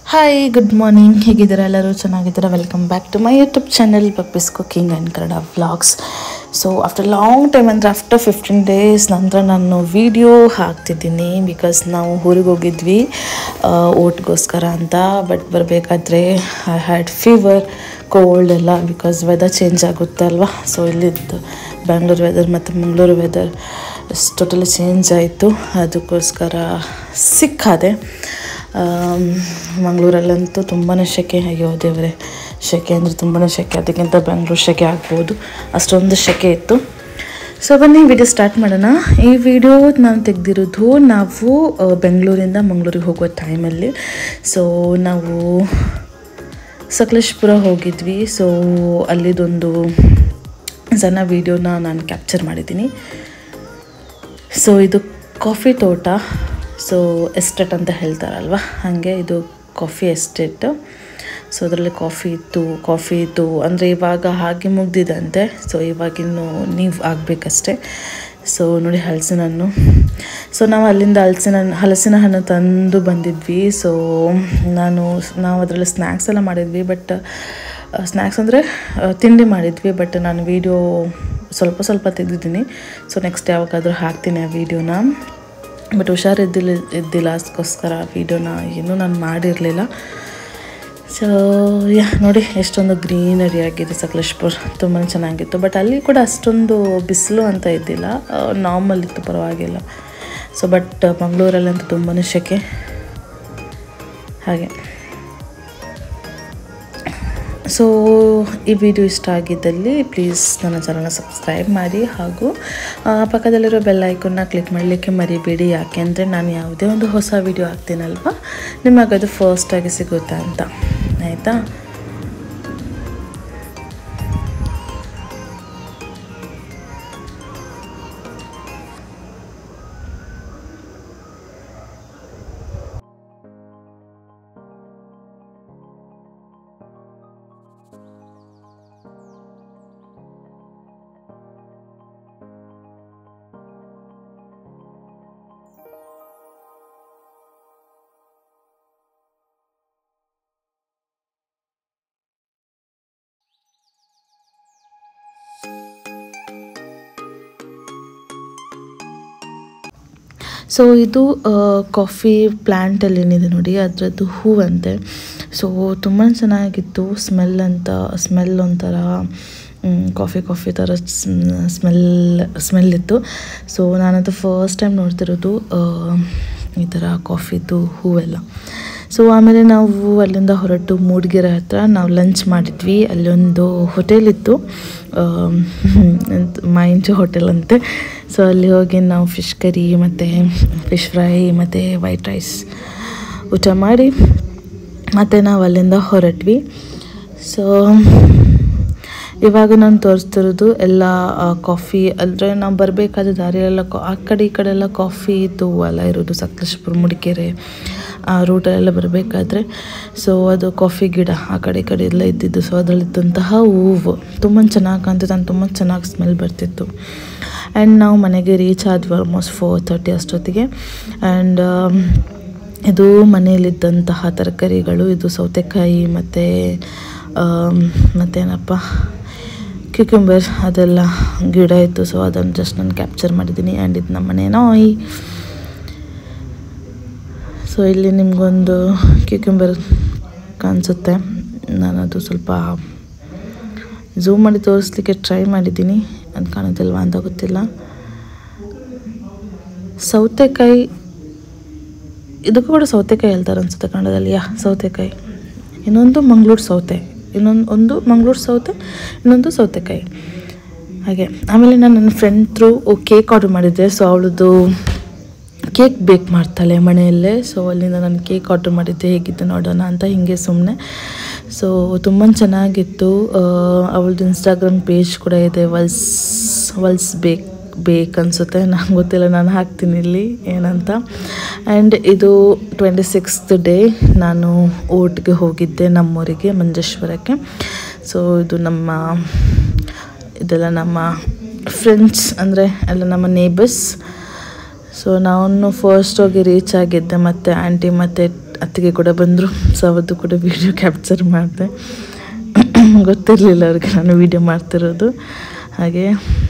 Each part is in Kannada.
ಹಾಯ್ ಗುಡ್ ಮಾರ್ನಿಂಗ್, ಹೇಗಿದ್ದೀರಾ? ಎಲ್ಲರೂ ಚೆನ್ನಾಗಿದ್ದೀರಾ? Welcome back to my YouTube channel Pappi's cooking and Kannada vlogs. So after long time ಅಂದರೆ ಆಫ್ಟರ್ 15 days ನಂತರ ನಾನು ವಿಡಿಯೋ ಹಾಕ್ತಿದ್ದೀನಿ. ಬಿಕಾಸ್ ನಾವು ಊರಿಗೆ ಹೋಗಿದ್ವಿ ಓಟ್ಗೋಸ್ಕರ ಅಂತ. ಬಟ್ ಬರಬೇಕಾದ್ರೆ ಐ ಹ್ಯಾಡ್ ಫೀವರ್, ಕೋಲ್ಡ್ ಎಲ್ಲ. ಬಿಕಾಸ್ ವೆದರ್ ಚೇಂಜ್ ಆಗುತ್ತೆ ಅಲ್ವಾ. ಸೊ ಇಲ್ಲಿದ್ದು ಬ್ಯಾಂಗ್ಳೂರು ವೆದರ್ ಮತ್ತು ಮಂಗಳೂರು ವೆದರ್ ಟೋಟಲಿ ಚೇಂಜ್ ಆಯಿತು. ಅದಕ್ಕೋಸ್ಕರ ಸಿಕ್ಕಾದೆ. ಮಂಗಳೂರಲ್ಲಂತೂ ತುಂಬಾ ಸೆಕೆ, ಅಯ್ಯೋ ದೇವರೇ, ಸೆಕೆ ಅಂದರೆ ತುಂಬಾ ಸೆಕೆ. ಅದಕ್ಕಿಂತ ಬೆಂಗಳೂರು ಸೆಕೆ ಆಗ್ಬೋದು, ಅಷ್ಟೊಂದು ಸೆಕೆ ಇತ್ತು. ಸೊ ಬನ್ನಿ ವಿಡಿಯೋ ಸ್ಟಾರ್ಟ್ ಮಾಡೋಣ. ಈ ವಿಡಿಯೋ ನಾನು ತೆಗೆದಿರೋದು ನಾವು ಬೆಂಗಳೂರಿಂದ ಮಂಗಳೂರಿಗೆ ಹೋಗುವ ಟೈಮಲ್ಲಿ. ಸೊ ನಾವು ಸಕಲೇಶಪುರ ಹೋಗಿದ್ವಿ. ಸೊ ಅಲ್ಲಿದೊಂದು ಸಣ್ಣ ವಿಡಿಯೋನ ನಾನು ಕ್ಯಾಪ್ಚರ್ ಮಾಡಿದ್ದೀನಿ. ಸೊ ಇದು ಕಾಫಿ ತೋಟ, ಸೊ ಎಸ್ಟೇಟ್ ಅಂತ ಹೇಳ್ತಾರಲ್ವ, ಹಾಗೆ ಇದು ಕಾಫಿ ಎಸ್ಟೇಟ್. ಸೊ ಅದರಲ್ಲಿ ಕಾಫಿ ಇತ್ತು ಅಂದರೆ ಇವಾಗ ಹಾಗೆ ಮುಗ್ದಿದಂತೆ. ಸೊ ಇವಾಗಿನ್ನು ನೀವು ಆಗಬೇಕಷ್ಟೆ. ಸೊ ನೋಡಿ ಹಲಸಿನ ಹಣ್ಣು. ಸೊ ನಾವು ಅಲ್ಲಿಂದ ಹಲಸಿನ ಹಣ್ಣು ತಂದು ಬಂದಿದ್ವಿ. ಸೊ ನಾವು ಅದರಲ್ಲಿ ಸ್ನ್ಯಾಕ್ಸ್ ಎಲ್ಲ ಮಾಡಿದ್ವಿ. ಬಟ್ ಸ್ನ್ಯಾಕ್ಸ್ ಅಂದರೆ ತಿಂಡಿ ಮಾಡಿದ್ವಿ. ಬಟ್ ನಾನು ವೀಡಿಯೋ ಸ್ವಲ್ಪ ತೆಗೆದಿದ್ದೀನಿ. ಸೊ ನೆಕ್ಸ್ಟ್ ಯಾವಾಗಾದರೂ ಹಾಕ್ತೀನಿ ಆ ವೀಡಿಯೋನ. ಬಟ್ ಹುಷಾರಿದ್ದಿಲ್ಲ, ಅದಕ್ಕೋಸ್ಕರ ವೀಡಿಯೋನ ಏನೂ ನಾನು ಮಾಡಿರಲಿಲ್ಲ. ಸೊ ನೋಡಿ ಎಷ್ಟೊಂದು ಗ್ರೀನರಿ ಆಗಿದೆ ಸಕಲೇಶಪುರ, ತುಂಬಾ ಚೆನ್ನಾಗಿತ್ತು. ಬಟ್ ಅಲ್ಲಿ ಕೂಡ ಅಷ್ಟೊಂದು ಬಿಸಿಲು ಅಂತ ಇದ್ದಿಲ್ಲ, ನಾರ್ಮಲ್ ಇತ್ತು, ಪರವಾಗಿಲ್ಲ. ಸೊ ಬಟ್ ಮಂಗಳೂರಲ್ಲಂತೂ ತುಂಬಾ ಸೆಕೆ. ಹಾಗೆ ಸೊ ಈ ವಿಡಿಯೋ ಇಷ್ಟ ಆಗಿದ್ದಲ್ಲಿ ಪ್ಲೀಸ್ ನನ್ನ ಚಾನಲ್ನ ಸಬ್ಸ್ಕ್ರೈಬ್ ಮಾಡಿ, ಹಾಗೂ ಪಕ್ಕದಲ್ಲಿರೋ ಬೆಲ್ ಐಕನ್ನ ಕ್ಲಿಕ್ ಮಾಡಲಿಕ್ಕೆ ಮರಿಬೇಡಿ. ಯಾಕೆಂದರೆ ನಾನು ಯಾವುದೇ ಒಂದು ಹೊಸ ವಿಡಿಯೋ ಹಾಕ್ತೀನಲ್ವ, ನಿಮಗದು ಫಸ್ಟಾಗಿ ಸಿಗುತ್ತೆ ಅಂತ, ಆಯಿತಾ? ಸೊ ಇದು ಕಾಫಿ ಪ್ಲ್ಯಾಂಟಲ್ಲಿ ಏನಿದೆ ನೋಡಿ, ಅದರದ್ದು ಹೂವಂತೆ. ಸೊ ತುಂಬ ಚೆನ್ನಾಗಿತ್ತು. ಸ್ಮೆಲ್ ಒಂಥರ ಕಾಫಿ ಥರ ಸ್ಮೆಲ್ ಇತ್ತು. ಸೊ ನಾನಂತೂ ಫಸ್ಟ್ ಟೈಮ್ ನೋಡ್ತಿರೋದು ಈ ಥರ ಕಾಫಿದು ಹೂವೆಲ್ಲ. ಸೊ ಆಮೇಲೆ ನಾವು ಅಲ್ಲಿಂದ ಹೊರಟು ಮೂಡಿಗೆರೆ ಹತ್ರ ನಾವು ಲಂಚ್ ಮಾಡಿದ್ವಿ. ಅಲ್ಲೊಂದು ಹೋಟೆಲ್ ಇತ್ತು, ಮೈಂಡ್ ಹೋಟೆಲ್ ಅಂತೆ. ಸೊ ಅಲ್ಲಿ ಹೋಗಿ ನಾವು ಫಿಶ್ ಕರಿ ಮತ್ತು ಫಿಶ್ ಫ್ರೈ ಮತ್ತು ವೈಟ್ ರೈಸ್ ಊಟ ಮಾಡಿ ಮತ್ತು ನಾವು ಅಲ್ಲಿಂದ ಹೊರಟ್ವಿ. ಸೊ ಇವಾಗ ನಾನು ತೋರಿಸ್ತಿರೋದು ಎಲ್ಲ ಕಾಫಿ. ಅಂದರೆ ನಾವು ಬರಬೇಕಾದ ದಾರಿಯೆಲ್ಲ ಆ ಕಡೆ ಈ ಕಡೆ ಎಲ್ಲ ಕಾಫಿ ಇದು ಎಲ್ಲ ಇರೋದು. ಸಕಲೇಶಪುರ, ಮೂಡಿಗೆರೆ ಆ ರೂಟಲ್ಲೆಲ್ಲ ಬರಬೇಕಾದ್ರೆ ಸೊ ಅದು ಕಾಫಿ ಗಿಡ ಆ ಕಡೆ ಈ ಕಡೆ ಎಲ್ಲ ಇದ್ದಿದ್ದು. ಸೊ ಅದರಲ್ಲಿದ್ದಂತಹ ಹೂವು ತುಂಬ ಚೆನ್ನಾಗಿ ಕಾಣ್ತಿತ್ತು, ನಾನು ತುಂಬ ಚೆನ್ನಾಗಿ ಸ್ಮೆಲ್ ಬರ್ತಿತ್ತು. ಆ್ಯಂಡ್ ನಾವು ಮನೆಗೆ ರೀಚ್ ಆದ್ವಿ ಆಲ್ಮೋಸ್ಟ್ 4:30 ಅಷ್ಟೊತ್ತಿಗೆ. ಆ್ಯಂಡ್ ಇದು ಮನೆಯಲ್ಲಿದ್ದಂತಹ ತರಕಾರಿಗಳು. ಇದು ಸೌತೆಕಾಯಿ ಮತ್ತೇನಪ್ಪ ಕ್ಯೂಕ್ಯುಂಬರ್ ಅದೆಲ್ಲ ಗಿಡ ಇತ್ತು. ಸೊ ಅದನ್ನು ಜಸ್ಟ್ ನಾನು ಕ್ಯಾಪ್ಚರ್ ಮಾಡಿದ್ದೀನಿ. ಆ್ಯಂಡ್ ಇದು ನಮ್ಮ ಮನೆ ನಾಯಿ. ಸೊ ಇಲ್ಲಿ ನಿಮಗೊಂದು ಕ್ಯೂಕ್ಯುಂಬರ್ ಕಾಣಿಸುತ್ತೆ. ನಾನು ಅದು ಸ್ವಲ್ಪ ಝೂಮ್ ಮಾಡಿ ತೋರಿಸ್ಲಿಕ್ಕೆ ಟ್ರೈ ಮಾಡಿದ್ದೀನಿ, ಅದು ಕಾಣುತ್ತಿಲ್ವಾ ಅಂತ ಗೊತ್ತಿಲ್ಲ. ಸೌತೆಕಾಯಿ, ಇದಕ್ಕೂ ಕೂಡ ಸೌತೆಕಾಯಿ ಹೇಳ್ತಾರೆ ಅನಿಸುತ್ತೆ ಕನ್ನಡದಲ್ಲಿ. ಸೌತೆಕಾಯಿ. ಇನ್ನೊಂದು ಮಂಗಳೂರು ಸೌತೆ, ಒಂದು ಮಂಗಳೂರು ಸೌತೆ, ಇನ್ನೊಂದು ಸೌತೆಕಾಯಿ. ಹಾಗೆ ಆಮೇಲೆ ನಾನು ನನ್ನ ಫ್ರೆಂಡ್ ಥ್ರೂ ಕೇಕ್ ಆರ್ಡರ್ ಮಾಡಿದ್ದೆ. ಸೊ ಅವಳದು ಕೇಕ್ ಬೇಕ್ ಮಾಡ್ತಾಳೆ ಮನೆಯಲ್ಲೇ. ಸೊ ಅಲ್ಲಿಂದ ನಾನು ಕೇಕ್ ಆರ್ಡರ್ ಮಾಡಿದ್ದೆ, ಹೇಗಿತ್ತು ನೋಡೋಣ ಅಂತ ಹಿಂಗೆ ಸುಮ್ಮನೆ. ಸೊ ತುಂಬ ಚೆನ್ನಾಗಿತ್ತು. ಅವಳದು ಇನ್ಸ್ಟಾಗ್ರಾಮ್ ಪೇಜ್ ಕೂಡ ಇದೆ, ವಲ್ಸ್ ಬೇಕ್ ಅನಿಸುತ್ತೆ, ನಂಗೆ ಗೊತ್ತಿಲ್ಲ, ನಾನು ಹಾಕ್ತೀನಿ ಇಲ್ಲಿ ಏನಂತ. ಆ್ಯಂಡ್ ಇದು 26th ಡೇ ನಾನು ಓಟ್ಗೆ ಹೋಗಿದ್ದೆ, ನಮ್ಮೂರಿಗೆ ಮಂಜೇಶ್ವರಕ್ಕೆ. ಸೊ ಇದೆಲ್ಲ ನಮ್ಮ ಫ್ರೆಂಡ್ಸ್, ಅಂದರೆ ಎಲ್ಲ ನಮ್ಮ ನೇಬರ್ಸ್. ಸೊ ನಾನು ಫಸ್ಟ್ ಹೋಗಿ ರೀಚ್ ಆಗಿದ್ದೆ. ಮತ್ತು ಆಂಟಿ ಮತ್ತು ಅತ್ತಿಗೆ ಕೂಡ ಬಂದರು. ಸೊ ಅವತ್ತು ಕೂಡ ವೀಡಿಯೋ ಕ್ಯಾಪ್ಚರ್ ಮಾಡಿದೆ. ಗೊತ್ತಿರಲಿಲ್ಲ ಅವ್ರಿಗೆ ನಾನು ವೀಡಿಯೋ ಮಾಡ್ತಿರೋದು. ಹಾಗೆ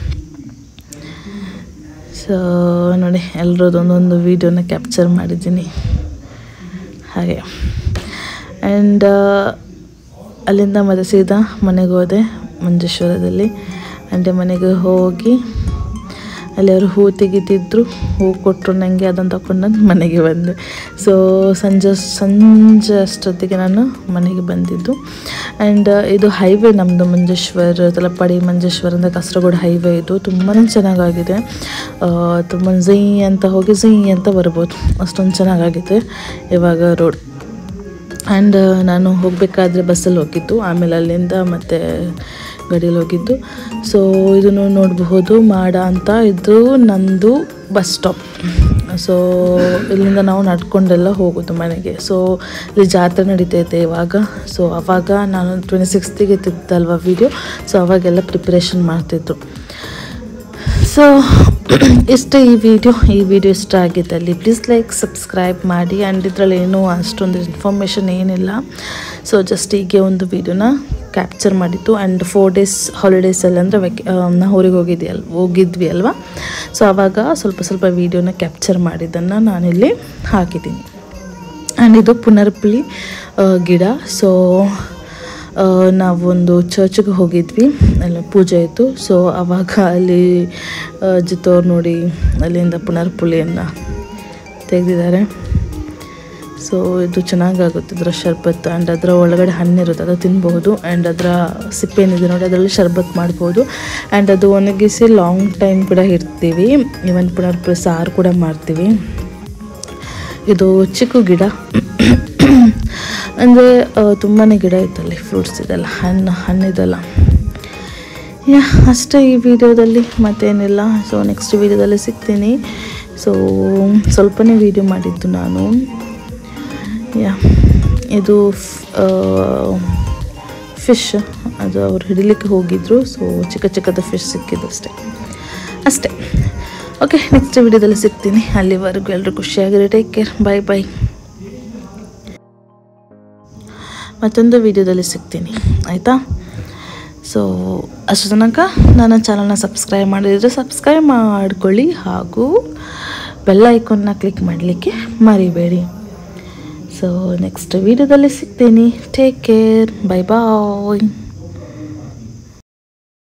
ಸೊ ನೋಡಿ ಎಲ್ಲರದ್ದು ಒಂದೊಂದು ವೀಡಿಯೋನ ಕ್ಯಾಪ್ಚರ್ ಮಾಡಿದ್ದೀನಿ. ಹಾಗೆ ಆ್ಯಂಡ್ ಅಲ್ಲಿಂದ ಮತ್ತೆ ಸೀದಾ ಮನೆಗೆ ಹೋದೆ ಮಂಜೇಶ್ವರದಲ್ಲಿ. ಆ್ಯಂಡ್ ಮನೆಗೆ ಹೋಗಿ ಅಲ್ಲಿ ಅವರು ಹೂ ತೆಗಿತಿದ್ರು, ಹೂ ಕೊಟ್ಟರು ನನಗೆ. ಅದನ್ನು ತಗೊಂಡು ನಾನು ಮನೆಗೆ ಬಂದೆ. ಸೊ ಸಂಜೆ ಅಷ್ಟೊತ್ತಿಗೆ ನಾನು ಮನೆಗೆ ಬಂದಿದ್ದು. ಆ್ಯಂಡ್ ಇದು ಹೈವೇ ನಮ್ಮದು ಮಂಜೇಶ್ವರ ತಲಪಾಡಿ ಮಂಜೇಶ್ವರ ಅಂತ ಕಾಸರಗೋಡು ಹೈವೇ. ಇದು ತುಂಬಾ ಚೆನ್ನಾಗಾಗಿದೆ. ತುಂಬ ಝೈ ಅಂತ ಹೋಗಿ ಝೈ ಅಂತ ಬರ್ಬೋದು, ಅಷ್ಟೊಂದು ಚೆನ್ನಾಗಾಗಿದೆ ಇವಾಗ ರೋಡ್. ಆ್ಯಂಡ್ ನಾನು ಹೋಗಬೇಕಾದ್ರೆ ಬಸ್ಸಲ್ಲಿ ಹೋಗಿದ್ದು, ಆಮೇಲೆ ಅಲ್ಲಿಂದ ಮತ್ತೆ ಗಾಡಿಯಲ್ಲಿ ಹೋಗಿದ್ದು. ಸೊ ಇದನ್ನು ನೋಡಬಹುದು ಮಾಡ ಅಂತ. ಇದು ನಂದು ಬಸ್ ಸ್ಟಾಪ್. ಸೊ ಇಲ್ಲಿಂದ ನಾವು ನಡ್ಕೊಂಡೆಲ್ಲ ಹೋಗೋದು ಮನೆಗೆ. ಸೊ ಇಲ್ಲಿ ಜಾತ್ರೆ ನಡೀತೈತೆ ಇವಾಗ. ಸೊ ಆವಾಗ ನಾನು 26ಗೆ ತಿದ್ದಲ್ವ ವೀಡಿಯೋ. ಸೊ ಅವಾಗೆಲ್ಲ ಪ್ರಿಪ್ರೇಷನ್ ಮಾಡ್ತಿದ್ರು. ಸೊ ಇಷ್ಟೇ ಈ ವಿಡಿಯೋ ಇಷ್ಟ ಆಗಿದ್ದಲ್ಲಿ ಪ್ಲೀಸ್ ಲೈಕ್ ಸಬ್ಸ್ಕ್ರೈಬ್ ಮಾಡಿ. ಆ್ಯಂಡ್ ಇದರಲ್ಲಿ ಏನೂ ಅಷ್ಟೊಂದು ಇನ್ಫಾರ್ಮೇಷನ್ ಏನಿಲ್ಲ. ಸೊ ಜಸ್ಟ್ ಹೀಗೆ ಒಂದು ವೀಡಿಯೋನ ಕ್ಯಾಪ್ಚರ್ ಮಾಡಿದ್ದು. ಆ್ಯಂಡ್ 4 days ಹಾಲಿಡೇಸಲ್ಲಿ ಅಂದರೆ ನಾವು ಊರಿಗೆ ಹೋಗಿದ್ವಿ ಅಲ್ವಾ. ಸೊ ಆವಾಗ ಸ್ವಲ್ಪ ವೀಡಿಯೋನ ಕ್ಯಾಪ್ಚರ್ ಮಾಡಿದ್ದನ್ನು ನಾನಿಲ್ಲಿ ಹಾಕಿದ್ದೀನಿ. ಆ್ಯಂಡ್ ಇದು ಪುನರ್ಪುಳಿ ಗಿಡ. ಸೊ ನಾವೊಂದು ಚರ್ಚ್ಗೆ ಹೋಗಿದ್ವಿ, ಅಲ್ಲಿ ಪೂಜೆ ಇತ್ತು. ಸೊ ಆವಾಗ ಅಲ್ಲಿ ಜಿತ್ತವ್ರು ನೋಡಿ ಅಲ್ಲಿಂದ ಪುನರ್ಪುಳಿಯನ್ನು ತೆಗೆದಿದ್ದಾರೆ. ಸೊ ಇದು ಚೆನ್ನಾಗಾಗುತ್ತೆ ಇದರ ಶರ್ಬತ್. ಆ್ಯಂಡ್ ಅದರ ಒಳಗಡೆ ಹಣ್ಣಿರುತ್ತೆ, ಅದು ತಿನ್ಬಹುದು. ಆ್ಯಂಡ್ ಅದರ ಸಿಪ್ಪೇನಿದೆ ನೋಡಿ, ಅದರಲ್ಲಿ ಶರ್ಬತ್ ಮಾಡ್ಬೋದು. ಆ್ಯಂಡ್ ಅದು ಒಣಗಿಸಿ ಲಾಂಗ್ ಟೈಮ್ ಕೂಡ ಇಡ್ತೀವಿ. ಈವನ್ ಪುನರ್ಪುಳಿ ಸಾರು ಕೂಡ ಮಾಡ್ತೀವಿ. ಇದು ಚಿಕ್ಕ ಗಿಡ ಅಂದರೆ ತುಂಬಾ ಗಿಡ ಇತ್ತಲ್ಲಿ, ಫ್ರೂಟ್ಸ್ ಇದೆಲ್ಲ, ಹಣ್ಣಿದೆಲ್ಲ. ಅಷ್ಟೇ ಈ ವಿಡಿಯೋದಲ್ಲಿ, ಮತ್ತೇನಿಲ್ಲ. ಸೊ ನೆಕ್ಸ್ಟ್ ವಿಡಿಯೋದಲ್ಲಿ ಸಿಗ್ತೀನಿ. ಸೊ ಸ್ವಲ್ಪನೇ ವಿಡಿಯೋ ಮಾಡಿದ್ದು ನಾನು. ಇದು ಫಿಶ್, ಅದು ಅವ್ರು ಹಿಡಿಲಿಕ್ಕೆ ಹೋಗಿದ್ರು. ಸೊ ಚಿಕ್ಕದ ಫಿಶ್ ಸಿಕ್ಕಿದ್ದು ಅಷ್ಟೇ. ಓಕೆ, ನೆಕ್ಸ್ಟ್ ವಿಡಿಯೋದಲ್ಲಿ ಸಿಗ್ತೀನಿ. ಅಲ್ಲಿವರೆಗೂ ಎಲ್ಲರೂ ಖುಷಿಯಾಗಿರಿ. Take care. ಬಾಯ್. ಮತ್ತೊಂದು ವಿಡಿಯೋದಲ್ಲಿ ಸಿಗ್ತೀನಿ, ಆಯಿತಾ? ಸೊ ಅಷ್ಟು ತನಕ ನನ್ನ ಚಾನಲ್ನ ಸಬ್ಸ್ಕ್ರೈಬ್ ಮಾಡಿದರೆ ಸಬ್ಸ್ಕ್ರೈಬ್ ಮಾಡ್ಕೊಳ್ಳಿ. ಹಾಗೂ ಬೆಲ್ ಐಕಾನ್ನ ಕ್ಲಿಕ್ ಮಾಡಲಿಕ್ಕೆ ಮರಿಬೇಡಿ. ಸೊ ನೆಕ್ಸ್ಟ್ ವಿಡಿಯೋದಲ್ಲಿ ಸಿಗ್ತೀನಿ. Take care. ಬಾಯ್.